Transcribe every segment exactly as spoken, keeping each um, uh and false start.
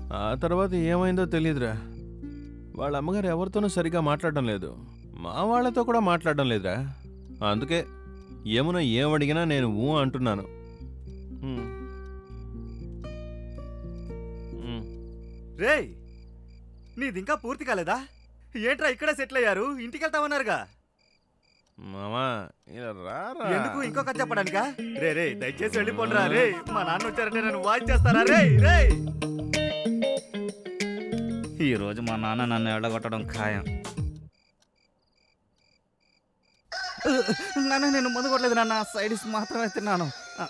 ఆ తర్వాత ఏమైందో తెలియదురా. వాళ్ళ అమ్మగారు ఎవరితోనూ సరిగా మాట్లాడడం లేదు, మా వాళ్ళతో కూడా మాట్లాడడం లేదురా. అందుకే యమున ఏమడిగినా నేను ఊ అంటున్నాను. రేయ్, నీది ఇంకా పూర్తి కాలేదా? ఏంట్రా ఇక్కడే సెటిల్ అయ్యారు? ఇంటికి వెళ్తామన్నారుగా. మామా ఇలా రారా. ఎందుకు ఇంకో కథ చెప్పడానికా? రే రే దయచేసి వెళ్ళిపోండిరా. రే మా నాన్న వచ్చారంటే నన్ను వాయించేస్తారా? రే రే ఈరోజు మా నాన్న నన్ను ఎడగొట్టడం ఖాయం. నాన్న నేను మందు కొట్టలేదు నాన్న, సైడ్స్ మాత్రమే తిన్నాను.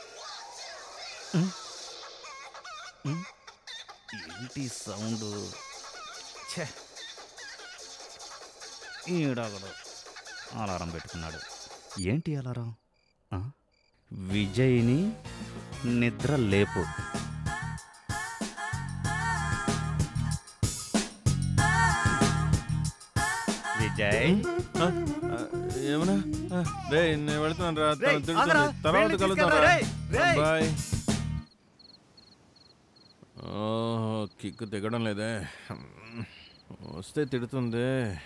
ఏంటి సౌండ్? ఛే, ఈడగడు అలారం పెట్టుకున్నాడు. ఏంటి అలారం? విజయ్ని నిద్ర లేపు. విజయ్ ఏమన్నా రే, నేను వెళ్తున్నాను రా. తర్వాత కలుద్దాం. బాయ్. కిక్కు దిగడం లేదే, వస్తే తిడుతుంది.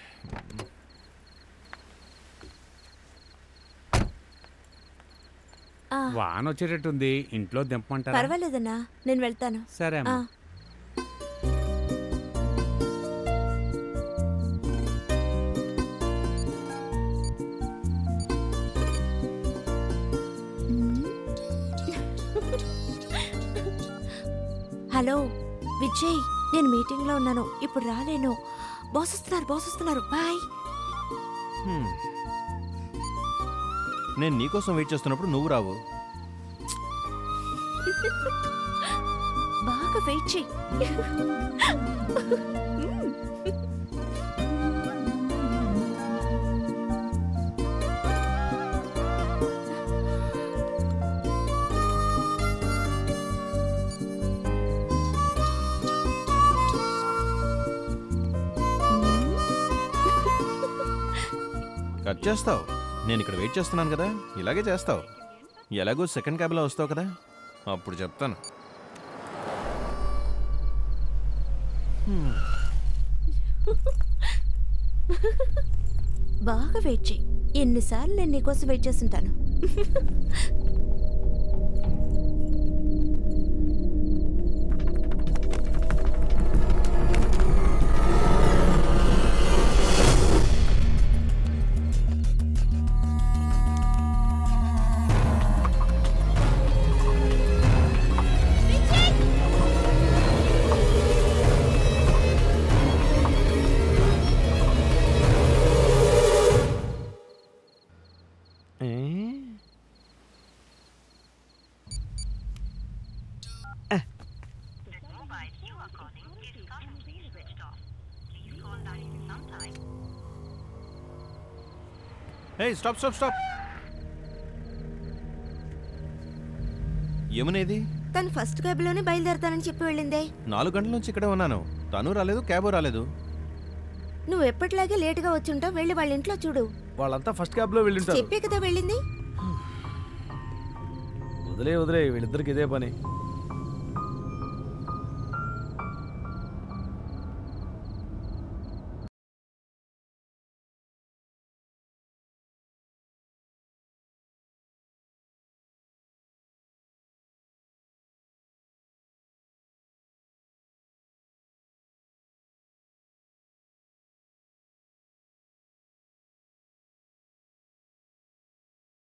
వాన వచ్చేటట్టుంది, ఇంట్లో దింపమంటారా? పర్వాలేదన్నా, నేను వెళ్తాను. సరే అమ్మా. హలో విజయ్, నేను మీటింగ్ లో ఉన్నాను, ఇప్పుడు రాలేను. బాస్ వస్తున్నారు, బాస్ వస్తున్నారు. బాయ్. నేను నీకోసం వెయిట్ చేస్తున్నప్పుడు నువ్వు రావు. బాగా వెయిట్ చెయ్యి. కట్ చేస్తావు, నేను ఇక్కడ వెయిట్ చేస్తున్నాను కదా, ఇలాగే చేస్తావు. ఎలాగో సెకండ్ క్యాబ్లో వస్తావు కదా, అప్పుడు చెప్తాను. బాగా వెయిట్ చెయ్యి. ఎన్నిసార్లు నేను నీకోసం వెయిట్ చేస్తుంటాను. Hey, stop, stop, stop. ఏమనేది? తను ఫస్ట్ క్యాబ్ లోనే బయలుదేరతానని చెప్పి వెళ్ళిందే. నాలుగు గంటల నుంచి ఇక్కడే ఉన్నాను, తను రాలేదు, క్యాబ్ రాలేదు. నువ్వు ఎప్పటిలాగే లేట్ గా వచ్చుంటావు, వెళ్ళి వాళ్ళ ఇంట్లో చూడు. వాళ్ళంతా ఫస్ట్ క్యాబ్ లో వెళ్ళింటారు. చెప్పే కదా వెళ్ళింది. వదిలే వదిలే వీళ్ళిద్దరికి ఇదే పని.